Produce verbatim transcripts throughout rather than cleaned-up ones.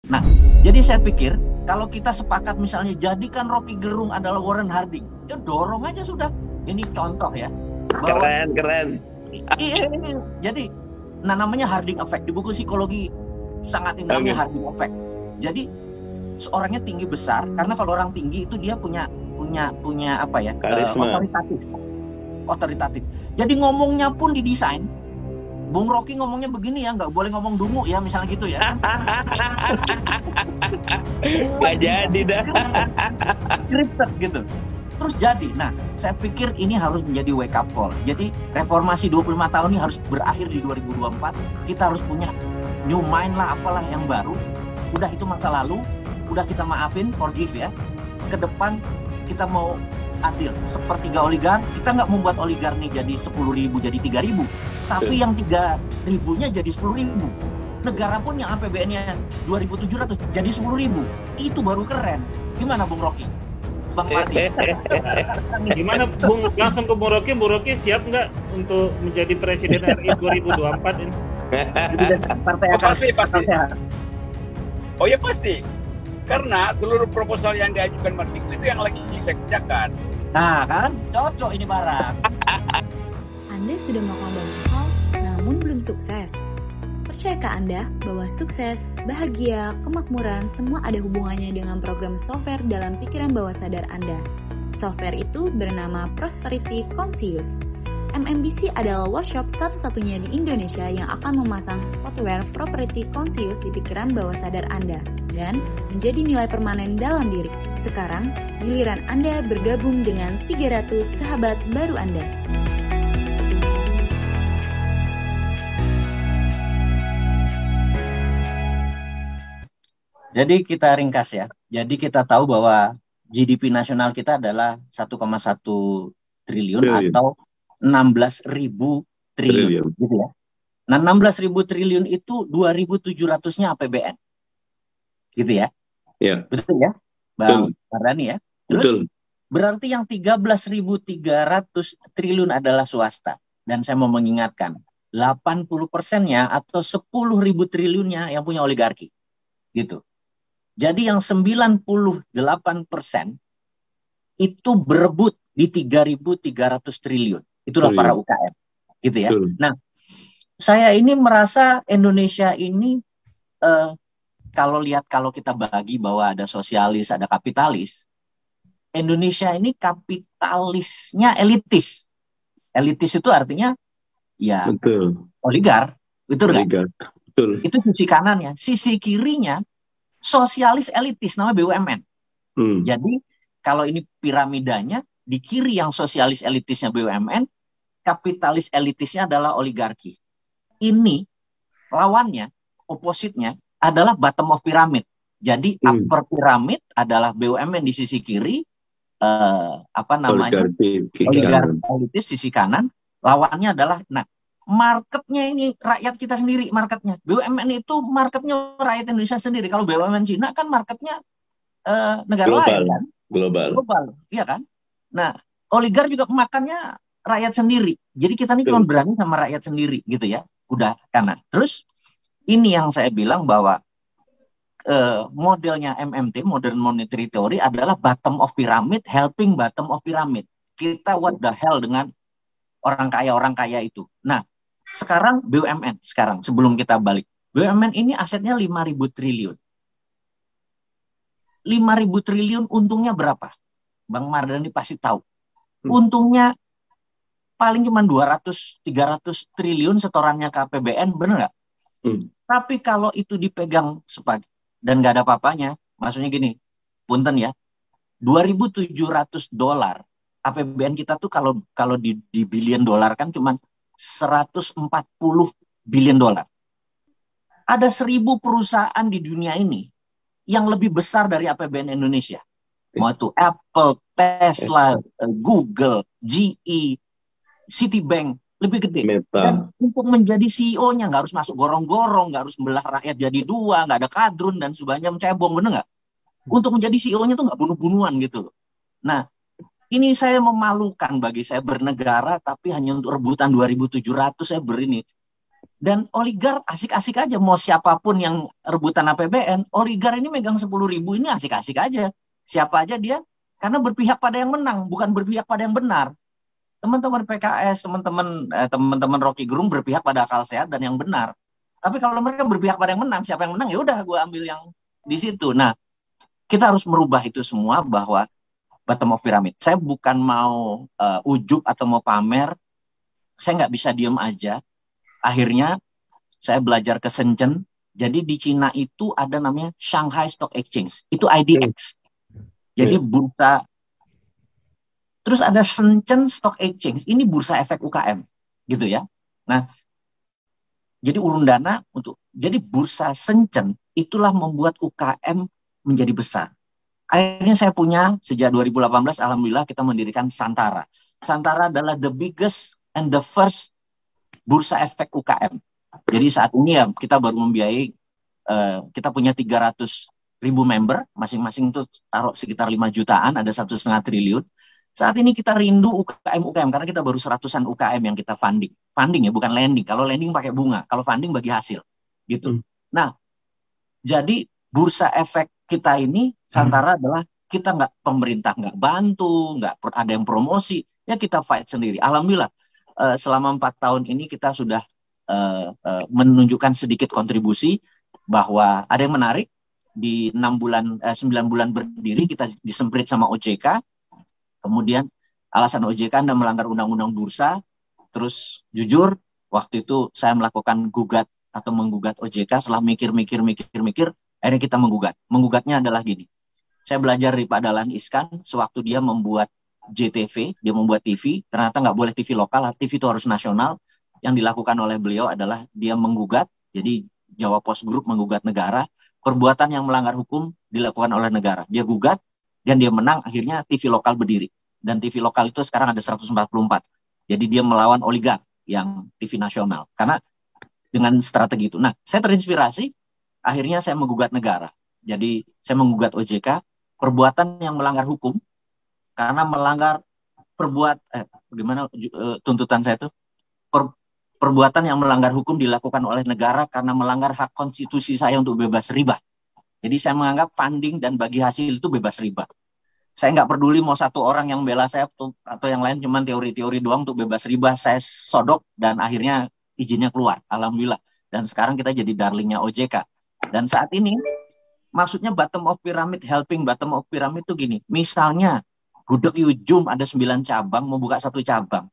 Nah, jadi saya pikir kalau kita sepakat misalnya jadikan Rocky Gerung adalah Warren Harding, ya dorong aja sudah. Ini contoh ya. Bahwa, keren, keren. Iya, jadi, nah namanya Harding Effect di buku psikologi sangat indahnya okay. Harding Effect. Jadi seorangnya tinggi besar karena kalau orang tinggi itu dia punya punya punya apa ya? Karisma. Uh, otoritatif, otoritatif. Jadi ngomongnya pun didesain. Bung Rocky ngomongnya begini ya, nggak boleh ngomong dungu ya, misalnya gitu ya. Nggak jadi dah. Scripted gitu. Terus jadi. Nah, saya pikir ini harus menjadi wake up call. Jadi reformasi dua puluh lima tahun ini harus berakhir di dua ribu dua puluh empat. Kita harus punya new mind lah, apalah yang baru. Udah itu masa lalu, udah kita maafin, forgive ya. Ke depan kita mau adil. Sepertiga oligar, kita nggak membuat oligar nih jadi sepuluh ribu, jadi tiga ribu. Tapi yang tiga ribunya jadi sepuluh ribu. Negara pun yang A P B N-nya dua ribu tujuh ratus jadi sepuluh ribu. Itu baru keren. Gimana Bung Rocky? Bang Mardi. Gimana Bung? Langsung ke Bung Rocky. Bung Rocky siap nggak untuk menjadi Presiden R I dua ribu dua puluh empat ini? Partai oh, pasti, pasti. Oh ya pasti. Karena seluruh proposal yang diajukan Mardiku itu yang lagi saya kerjakan. Nah kan, cocok ini barang. Anda sudah melakukan banyak hal, namun belum sukses. Percayakah Anda bahwa sukses, bahagia, kemakmuran semua ada hubungannya dengan program software dalam pikiran bawah sadar Anda? Software itu bernama Prosperity Conscious. M M B C adalah workshop satu-satunya di Indonesia yang akan memasang software Prosperity Conscious di pikiran bawah sadar Anda dan menjadi nilai permanen dalam diri. Sekarang, giliran Anda bergabung dengan tiga ratus sahabat baru Anda. Jadi kita ringkas ya. Jadi kita tahu bahwa G D P nasional kita adalah satu koma satu triliun Trillion. Atau enam belas ribu triliun, gitu ya. Nah, enam belas ribu triliun itu dua ribu tujuh ratus-nya A P B N. Gitu ya. Ya. Betul ya? Bang Mardhani ya. Terus Betul. Berarti yang tiga belas ribu tiga ratus triliun adalah swasta. Dan saya mau mengingatkan, delapan puluh persennya atau sepuluh ribu triliunnya yang punya oligarki. Gitu. Jadi yang sembilan puluh delapan persen itu berebut di tiga ribu tiga ratus triliun. Itulah para U K M. Gitu ya. Betul. Nah, saya ini merasa Indonesia ini eh, kalau lihat kalau kita bagi bahwa ada sosialis, ada kapitalis, Indonesia ini kapitalisnya elitis. Elitis itu artinya ya betul. Oligar. Betul oligar. Kan? Betul. Itu sisi kanannya. Sisi kirinya sosialis elitis, namanya B U M N. Hmm. Jadi kalau ini piramidanya, di kiri yang sosialis elitisnya B U M N, kapitalis elitisnya adalah oligarki. Ini lawannya, opositnya adalah bottom of pyramid. Jadi hmm. upper pyramid adalah B U M N di sisi kiri, eh, apa namanya, oligarki elitis sisi kanan. Lawannya adalah, nah, marketnya ini rakyat kita sendiri, marketnya. B U M N itu marketnya rakyat Indonesia sendiri. Kalau B U M N Cina kan marketnya uh, negara global. lain kan? Global. Global, iya kan? Nah, oligar juga makannya rakyat sendiri. Jadi kita ini cuma berani sama rakyat sendiri gitu ya. Udah karena. Terus ini yang saya bilang bahwa uh, modelnya M M T, Modern Monetary Theory adalah bottom of pyramid, helping bottom of pyramid. Kita what the hell dengan orang kaya-orang kaya itu. Nah, sekarang B U M N, sekarang sebelum kita balik. B U M N ini asetnya lima ribu triliun. lima ribu triliun untungnya berapa? Bang Mardhani pasti tahu. Untungnya paling cuma dua ratus tiga ratus triliun setorannya ke A P B N, bener nggak? Hmm. Tapi kalau itu dipegang sebagai dan nggak ada apa-apanya, maksudnya gini, punten ya, dua ribu tujuh ratus dolar A P B N kita tuh kalau kalau di, di billion dolar kan cuma seratus empat puluh billion dolar. Ada seribu perusahaan di dunia ini yang lebih besar dari A P B N Indonesia. Mau itu Apple, Tesla, Google, G E, Citibank, lebih gede. Meta. Dan untuk menjadi C E O-nya nggak harus masuk gorong-gorong, nggak harus membelah rakyat jadi dua, nggak ada kadrun dan sebagainya, mencebong, bener nggak? Untuk menjadi C E O-nya tuh nggak bunuh-bunuhan gitu. Nah, ini saya memalukan bagi saya bernegara, tapi hanya untuk rebutan dua ribu tujuh ratus saya berini. Dan oligar asik-asik aja, mau siapapun yang rebutan A P B N, oligar ini megang sepuluh ribu ini asik-asik aja. Siapa aja dia, karena berpihak pada yang menang, bukan berpihak pada yang benar. Teman-teman P K S, teman-teman eh, teman-teman Rocky Gerung berpihak pada akal sehat dan yang benar. Tapi kalau mereka berpihak pada yang menang, siapa yang menang, ya udah gue ambil yang di situ. Nah, kita harus merubah itu semua bahwa bottom of pyramid. Saya bukan mau uh, ujub atau mau pamer, saya nggak bisa diem aja. Akhirnya saya belajar ke Shenzhen. Jadi di Cina itu ada namanya Shanghai Stock Exchange. Itu I D X. Jadi bursa. Terus ada Shenzhen Stock Exchange. Ini bursa efek U K M. Gitu ya. Nah, jadi urun dana untuk. Jadi bursa Shenzhen itulah membuat U K M menjadi besar. Akhirnya saya punya sejak dua ribu delapan belas, alhamdulillah kita mendirikan Santara. Santara adalah the biggest and the first bursa efek U K M. Jadi saat ini ya kita baru membiayai, uh, kita punya tiga ratus ribu member, masing-masing itu taruh sekitar lima jutaan, ada satu setengah triliun. Saat ini kita rindu U K M U K M karena kita baru seratusan U K M yang kita funding. Funding ya, bukan lending. Kalau lending pakai bunga, kalau funding bagi hasil, gitu. Hmm. Nah, jadi bursa efek kita ini Santara hmm. adalah kita nggak, pemerintah nggak bantu, nggak ada yang promosi, ya kita fight sendiri. Alhamdulillah. Uh, selama empat tahun ini kita sudah uh, uh, menunjukkan sedikit kontribusi bahwa ada yang menarik. Di enam bulan, uh, sembilan bulan berdiri kita disemprit sama O J K. Kemudian alasan O J K Anda melanggar undang-undang bursa. Terus jujur waktu itu saya melakukan gugat atau menggugat O J K. Setelah mikir-mikir-mikir-mikir, akhirnya kita menggugat. Menggugatnya adalah gini. Saya belajar dari Pak Dahlan Iskan sewaktu dia membuat J T V, dia membuat T V, ternyata nggak boleh T V lokal, T V itu harus nasional. Yang dilakukan oleh beliau adalah dia menggugat, jadi Jawa Post Group menggugat negara, perbuatan yang melanggar hukum dilakukan oleh negara. Dia gugat, dan dia menang, akhirnya T V lokal berdiri. Dan T V lokal itu sekarang ada seratus empat puluh empat. Jadi dia melawan oligark yang T V nasional. Karena dengan strategi itu. Nah, saya terinspirasi, akhirnya saya menggugat negara. Jadi saya menggugat O J K, perbuatan yang melanggar hukum, karena melanggar perbuat eh bagaimana uh, tuntutan saya itu per, perbuatan yang melanggar hukum dilakukan oleh negara karena melanggar hak konstitusi saya untuk bebas riba. Jadi saya menganggap funding dan bagi hasil itu bebas riba. Saya nggak peduli mau satu orang yang bela saya atau, atau yang lain cuman teori-teori doang untuk bebas riba. Saya sodok dan akhirnya izinnya keluar. Alhamdulillah. Dan sekarang kita jadi darlingnya O J K. Dan saat ini maksudnya bottom of pyramid, helping bottom of pyramid itu gini. Misalnya Gudeg Yujum ada sembilan cabang, mau buka satu cabang.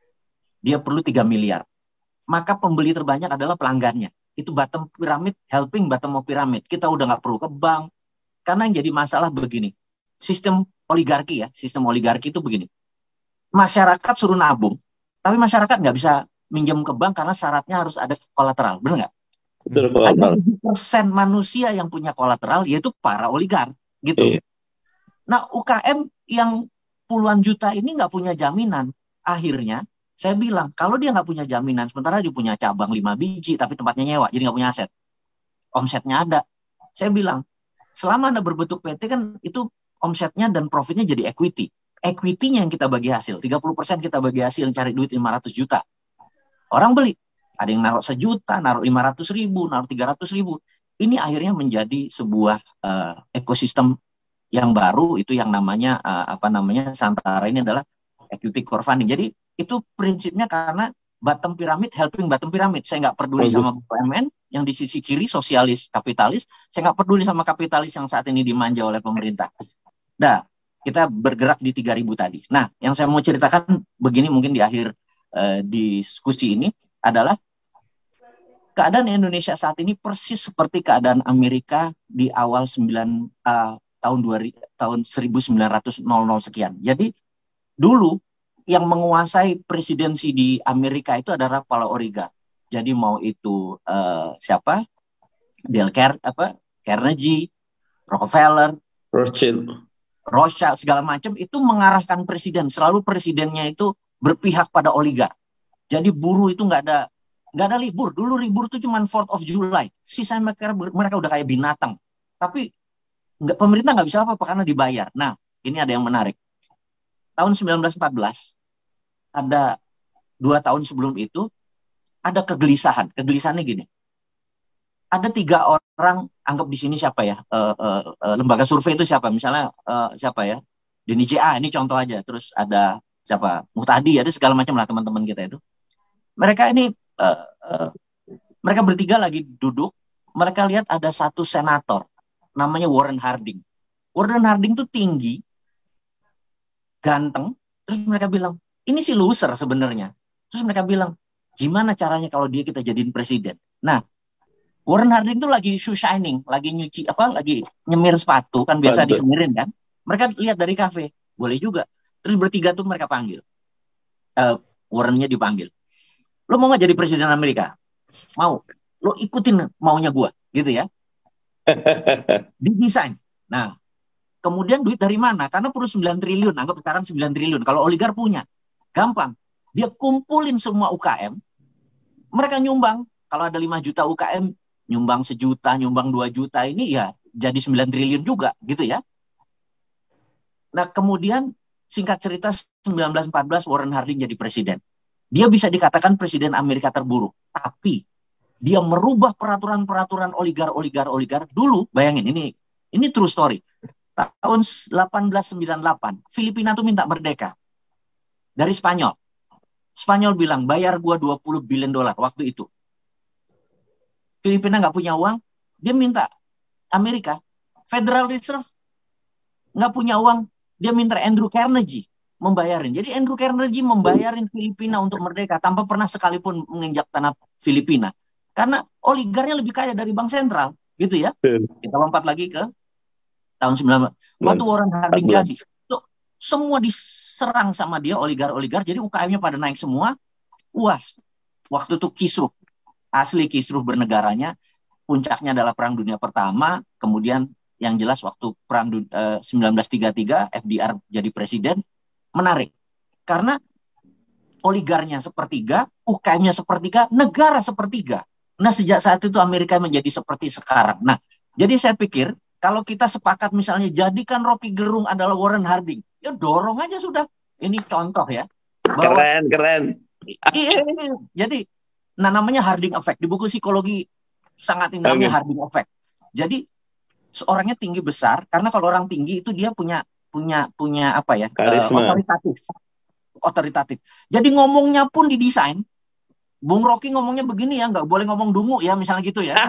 Dia perlu tiga miliar. Maka pembeli terbanyak adalah pelanggannya. Itu bottom pyramid, helping bottom of pyramid. Kita udah nggak perlu ke bank. Karena yang jadi masalah begini. Sistem oligarki ya, sistem oligarki itu begini. Masyarakat suruh nabung, tapi masyarakat nggak bisa minjem ke bank karena syaratnya harus ada kolateral. Benar nggak? Betul, ada tujuh persen manusia yang punya kolateral, yaitu para oligark. Gitu. Iya. Nah, U K M yang puluhan juta ini nggak punya jaminan. Akhirnya, saya bilang, kalau dia nggak punya jaminan, sementara dia punya cabang lima biji, tapi tempatnya nyewa, jadi nggak punya aset. Omsetnya ada. Saya bilang, selama Anda berbentuk P T kan itu omsetnya dan profitnya jadi equity. Equity-nya yang kita bagi hasil. tiga puluh persen kita bagi hasil yang cari duit lima ratus juta. Orang beli. Ada yang naruh sejuta, naruh lima ratus ribu, naruh tiga ratus ribu. Ini akhirnya menjadi sebuah uh, ekosistem yang baru, itu yang namanya uh, apa namanya Santara ini adalah equity crowdfunding. Jadi itu prinsipnya karena bottom pyramid helping bottom pyramid. Saya nggak peduli oh, sama B U M N yang di sisi kiri sosialis kapitalis. Saya nggak peduli sama kapitalis yang saat ini dimanja oleh pemerintah. Nah, kita bergerak di tiga ribu tadi. Nah, yang saya mau ceritakan begini mungkin di akhir uh, diskusi ini adalah keadaan Indonesia saat ini persis seperti keadaan Amerika di awal sembilan uh, tahun dua ribu, tahun seribu sembilan ratus sekian. Jadi dulu yang menguasai presidensi di Amerika itu adalah para oligark. Jadi mau itu uh, siapa? Dale Car apa? Carnegie, Rockefeller, Rothschild, Rothschild segala macam itu mengarahkan presiden. Selalu presidennya itu berpihak pada oligark. Jadi buruh itu nggak ada nggak ada libur. Dulu libur itu cuma fourth of July. Sisanya mereka mereka udah kayak binatang. Tapi nggak, pemerintah nggak bisa apa-apa karena dibayar. Nah, ini ada yang menarik. Tahun seribu sembilan ratus empat belas, ada dua tahun sebelum itu, ada kegelisahan. Kegelisahannya gini. Ada tiga orang, anggap di sini siapa ya, uh, uh, uh, lembaga survei itu siapa, misalnya uh, siapa ya, Denny J A, ini contoh aja, terus ada siapa, Muhtadi, ada segala macam lah teman-teman kita itu. Mereka ini, uh, uh, mereka bertiga lagi duduk, mereka lihat ada satu senator, namanya Warren Harding. Warren Harding tuh tinggi, ganteng, terus mereka bilang, ini si loser sebenarnya. Terus mereka bilang, gimana caranya kalau dia kita jadiin presiden? Nah, Warren Harding tuh lagi shoe shining, lagi nyuci apa, lagi nyemir sepatu kan biasa Betul. disemirin kan. Mereka lihat dari kafe, boleh juga. Terus bertiga tuh mereka panggil, uh, Warrennya dipanggil. Lo mau nggak jadi presiden Amerika? Mau. Lo ikutin maunya gua, gitu ya. Didesain. Nah, kemudian duit dari mana? Karena perlu sembilan triliun, anggap sekarang sembilan triliun. Kalau oligar punya, gampang. Dia kumpulin semua U K M, mereka nyumbang. Kalau ada lima juta U K M, nyumbang sejuta, nyumbang dua juta, ini ya jadi sembilan triliun juga, gitu ya. Nah, kemudian singkat cerita sembilan belas empat belas Warren Harding jadi presiden. Dia bisa dikatakan presiden Amerika terburuk, tapi dia merubah peraturan-peraturan oligar-oligar-oligar. Dulu, bayangin, ini ini true story. Tahun delapan belas sembilan puluh delapan, Filipina tuh minta merdeka dari Spanyol. Spanyol bilang, bayar gua dua puluh billion dolar waktu itu. Filipina nggak punya uang, dia minta Amerika, Federal Reserve nggak punya uang, dia minta Andrew Carnegie membayarin. Jadi Andrew Carnegie membayarin Filipina untuk merdeka tanpa pernah sekalipun menginjak tanah Filipina. Karena oligarnya lebih kaya dari bank sentral, gitu ya. Kita lompat lagi ke tahun sembilan belas. Waktu Warren Harding jadi, so, semua diserang sama dia, oligar-oligar, jadi U K M-nya pada naik semua. Wah, waktu itu kisruh. Asli kisruh bernegaranya, puncaknya adalah Perang Dunia Pertama, kemudian yang jelas waktu Perang uh, sembilan belas tiga puluh tiga, F D R jadi presiden, menarik. Karena oligarnya sepertiga, U K M-nya sepertiga, negara sepertiga. Nah, sejak saat itu Amerika menjadi seperti sekarang. Nah, jadi saya pikir, kalau kita sepakat misalnya, jadikan Rocky Gerung adalah Warren Harding, ya dorong aja sudah. Ini contoh ya. Bahwa, keren, keren. Iya, jadi, nah namanya Harding Effect. Di buku psikologi sangat ini namanya Harding Effect. Jadi seorangnya tinggi besar karena kalau orang tinggi itu dia punya punya punya apa ya? Uh, otoritatif. Otoritatif. Jadi ngomongnya pun didesain. Bung Rocky ngomongnya begini ya, nggak boleh ngomong dungu ya, misalnya gitu ya.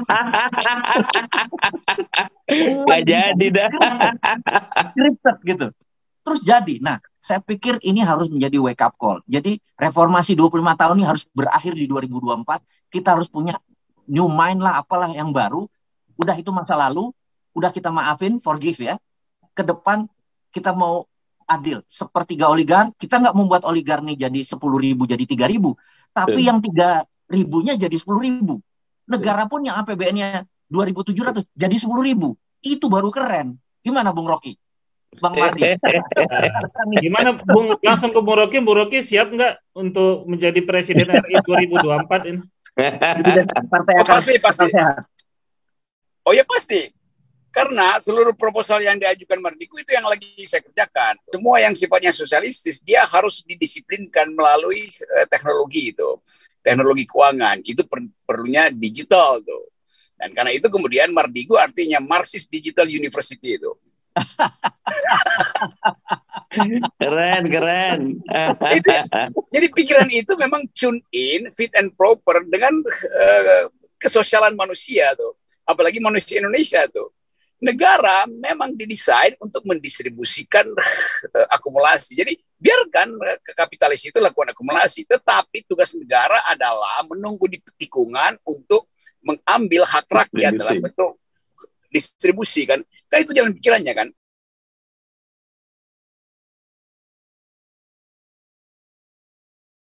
Nggak jadi dah. Scripted gitu. Terus jadi. Nah, saya pikir ini harus menjadi wake up call. Jadi reformasi dua puluh lima tahun ini harus berakhir di dua ribu dua puluh empat. Kita harus punya new mind lah, apalah yang baru. Udah itu masa lalu, udah kita maafin, forgive ya. Ke depan kita mau adil. Sepertiga oligar, kita nggak membuat oligar nih jadi sepuluh ribu, jadi tiga ribu. Tapi hmm. yang tiga ribunya jadi sepuluh ribu. Negara pun yang A P B N-nya dua ribu tujuh ratus jadi sepuluh ribu. Itu baru keren. Gimana Bung Rocky? Bang Mardi. Gimana Bung, langsung ke Bung Rocky, Bung Rocky siap nggak untuk menjadi presiden R I dua ribu dua puluh empat ini? Partai oh, pasti, pasti. Oh ya pasti. Karena seluruh proposal yang diajukan Mardiku itu yang lagi saya kerjakan. Semua yang sifatnya sosialistis, dia harus didisiplinkan melalui uh, teknologi itu. Teknologi keuangan, itu per perlunya digital tuh. Dan karena itu kemudian Mardiku artinya Marxist Digital University itu. Keren, keren. Itu, jadi pikiran itu memang tune in, fit and proper dengan uh, kesosialan manusia tuh. Apalagi manusia Indonesia tuh. Negara memang didesain untuk mendistribusikan uh, akumulasi. Jadi biarkan uh, kapitalis itu lakukan akumulasi. Tetapi tugas negara adalah menunggu di tikungan untuk mengambil hak rakyat dalam bentuk distribusi kan. Kan itu jalan pikirannya kan.